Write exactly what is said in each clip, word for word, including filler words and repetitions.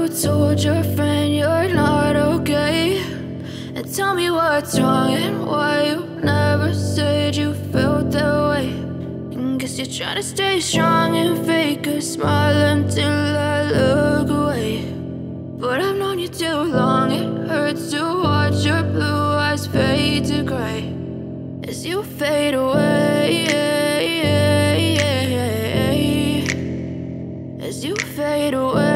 told your friend you're not okay, and tell me what's wrong and why you never said you felt that way. And guess you're trying to stay strong and fake a smile until I look away. But I've known you too long, it hurts to watch your blue eyes fade to gray as you fade away, as you fade away.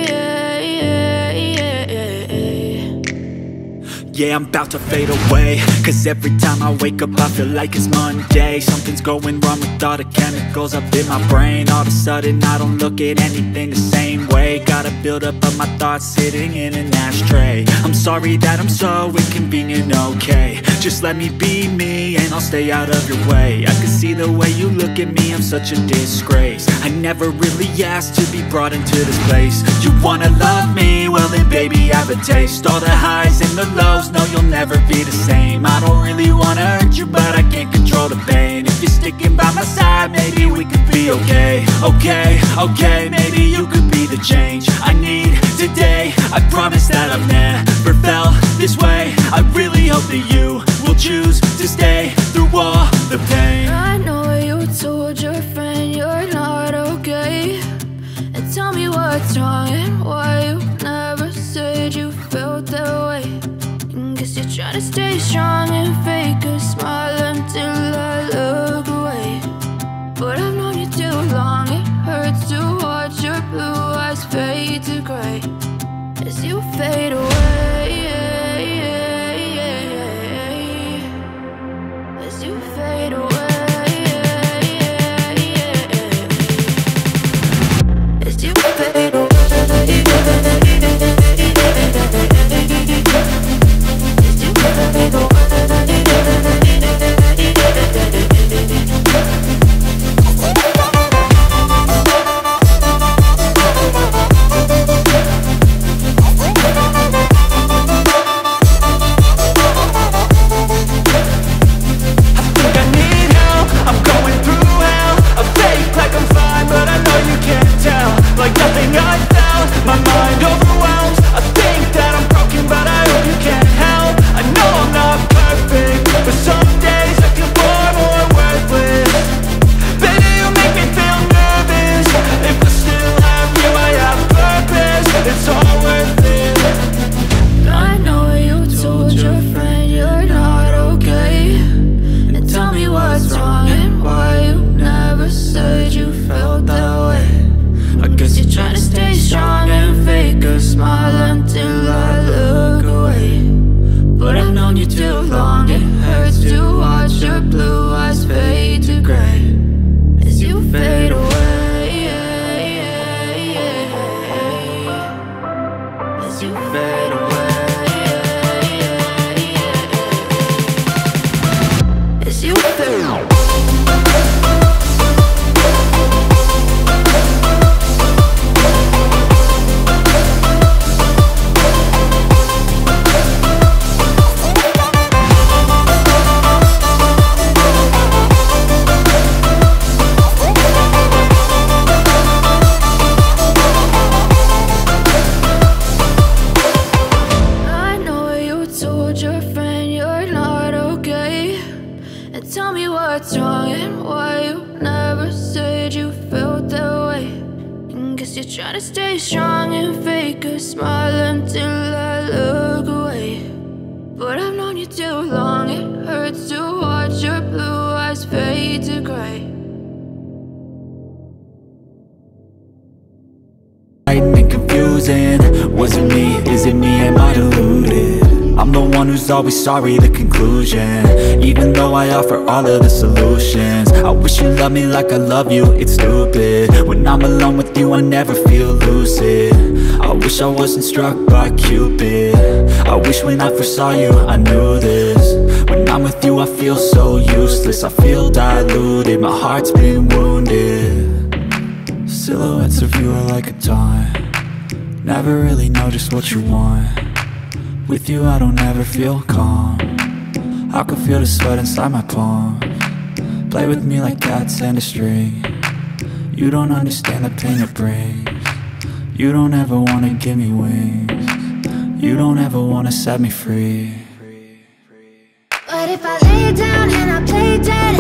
Yeah, I'm about to fade away, cause every time I wake up I feel like it's Monday. Something's going wrong with all the chemicals up in my brain. All of a sudden I don't look at anything the same way. Gotta build up of my thoughts sitting in an ashtray. I'm sorry that I'm so inconvenient, okay. Just let me be me and I'll stay out of your way. I can see the way you look at me, I'm such a disgrace. I never really asked to be brought into this place. You wanna love me? Well then baby, have a taste. All the highs and the lows, no, you'll never be the same. I don't really wanna hurt you, but I can't control the pain. If you're sticking by my side, maybe we could be okay. Okay, okay, maybe you could be the change I need today. I promise that I've never felt this way. I really hope that you will choose to stay through all the pain. I know you told your friend you're not okay, and tell me what's wrong and why you never said you felt that way. Guess you're trying to stay strong and fake a smile until I look away. But I've known you too long, it hurts to watch your blue eyes fade to gray as you fade away, as you fade away, as you fade away. Was it me? Is it me? Am I deluded? I'm the one who's always sorry, the conclusion. Even though I offer all of the solutions, I wish you loved me like I love you, it's stupid. When I'm alone with you, I never feel lucid. I wish I wasn't struck by Cupid. I wish when I first saw you, I knew this. When I'm with you, I feel so useless. I feel diluted, my heart's been wounded. Silhouettes of you are like a taunt. Never really know just what you want. With you I don't ever feel calm. I can feel the sweat inside my palm. Play with me like cats and a string. You don't understand the pain it brings. You don't ever wanna give me wings. You don't ever wanna set me free. But if I lay down and I play dead,